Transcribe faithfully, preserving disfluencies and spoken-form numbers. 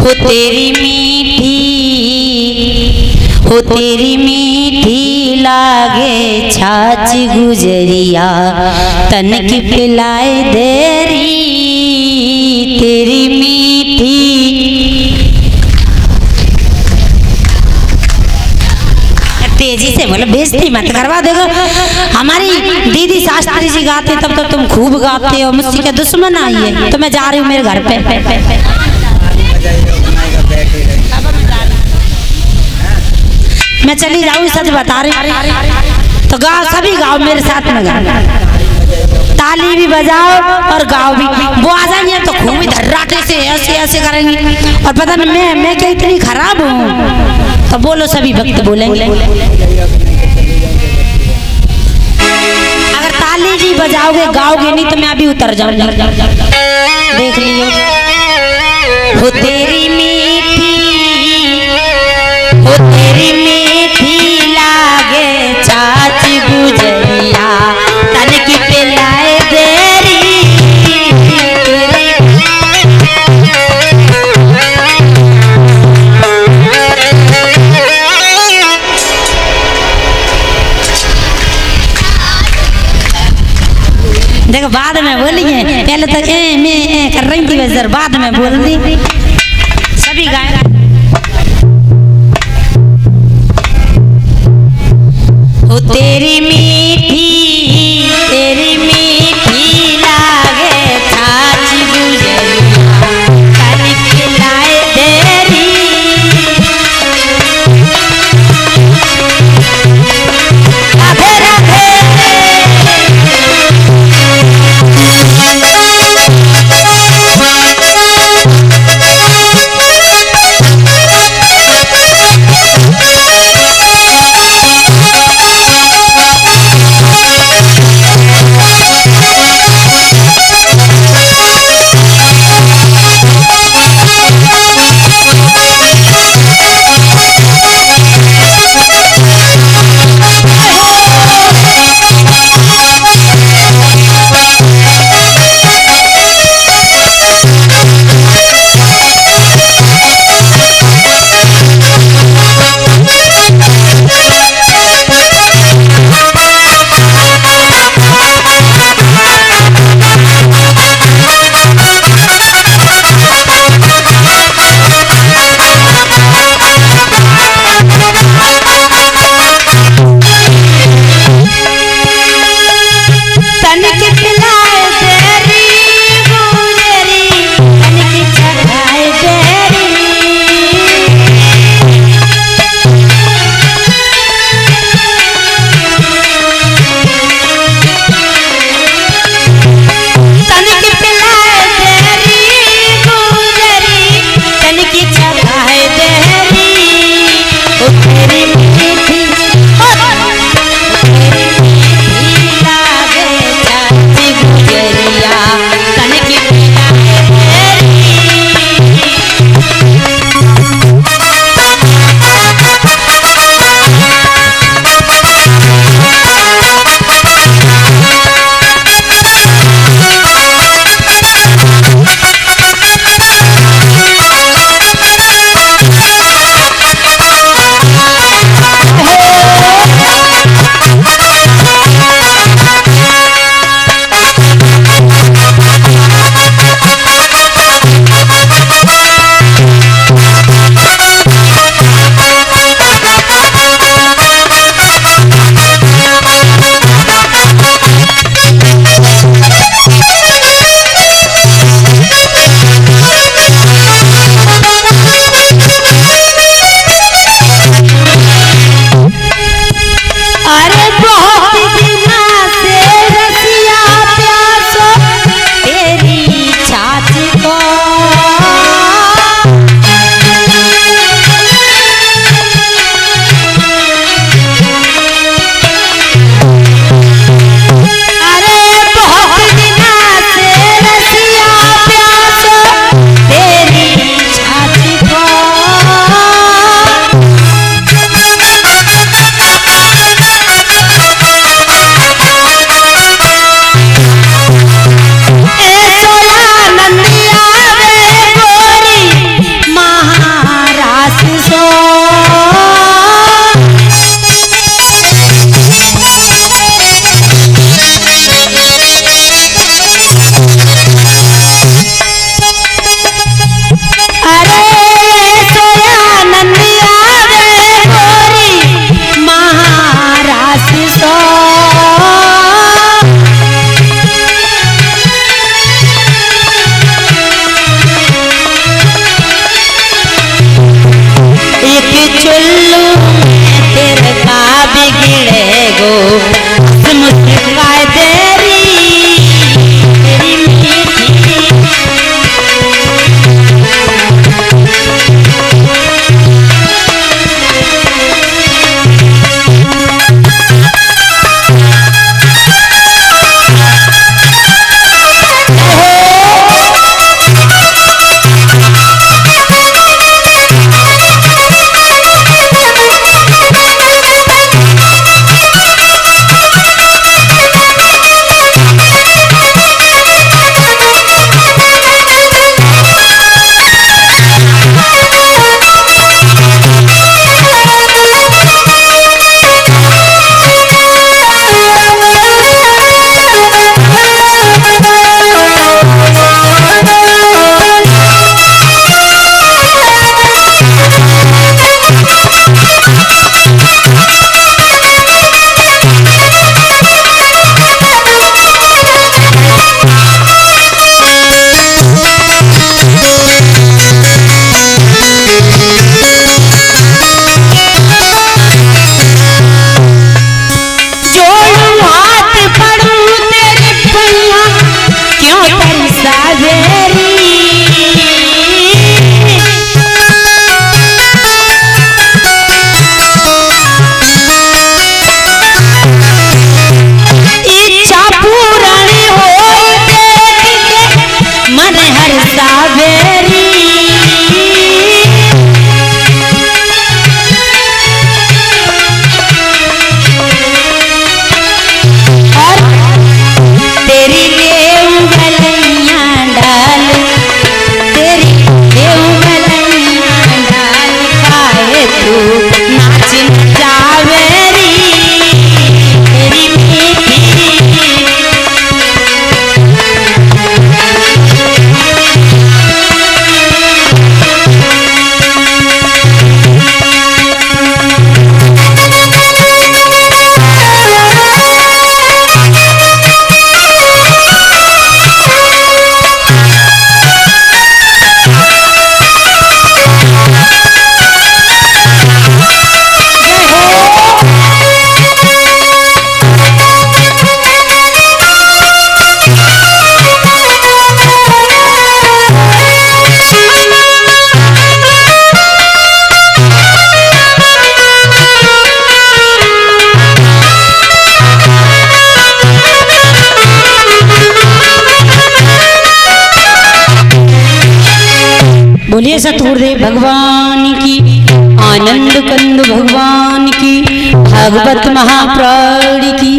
हो तेरी मीठी हो तेरी मीठी लागे छाछ गुजरिया तन की पिलाए देरी तेरी मीठी। तेजी से बोलो, बेइज्जती मत करवा देगा। हमारी दीदी शास्त्री जी गाते तब तक तुम खूब गाते हो, मुझसे क्या दुश्मन आई है। तो मैं जा रही हूँ मेरे घर पे, मैं चली जाऊँ, सच बता रही। तो गाओ, सभी गाओ मेरे साथ में, गाओ, ताली भी बजाओ और गाओ भी। वो आ जाएंगे तो खूब धर्राटे से ऐसे ऐसे करेंगे। और पता नहीं मैं मैं क्या इतनी खराब हूँ। तो बोलो, सभी भक्त बोलेंगे। अगर ताली जी बजाओगे गाओगे नहीं तो मैं अभी उतर जाऊंगा। देख लियो। हो तेरी मीठी हो तेरी मीठी लागे छाछ गुजरिया तन की पिलाए देरी। देखो बाद में बोलिए, पहले तो ए मैं ए कर रही थी वैसे, बाद में बोल दी। सभी गाए। हो तेरी मीठी तेरी मीठी लागे छाछ गुजरिया तन पिलाए देरी। राधे राधे। बोलिए सतगुरुदेव भगवान की, आनंद कंद भगवान की, भागवत महाप्राण की।